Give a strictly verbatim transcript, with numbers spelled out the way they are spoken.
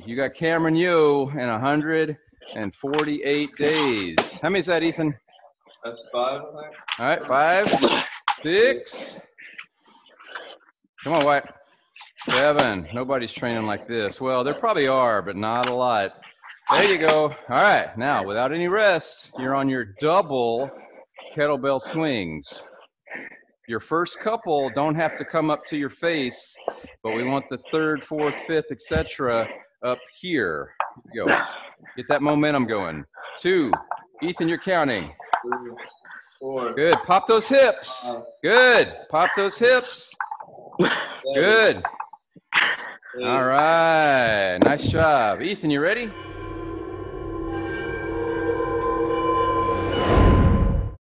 You got Cameron Yo in one hundred forty-eight days. How many is that, Ethan? That's five, I think. All right, five, six. Come on, Wyatt. Seven. Nobody's training like this. Well, there probably are, but not a lot. There you go. All right, now without any rest, you're on your double kettlebell swings. Your first couple don't have to come up to your face, but we want the third, fourth, fifth, et cetera up here. Here we go. Get that momentum going. Two. Ethan, you're counting. Three, four. Good. Pop those hips. Good. Pop those hips. Good. All right. Nice job. Ethan, you ready?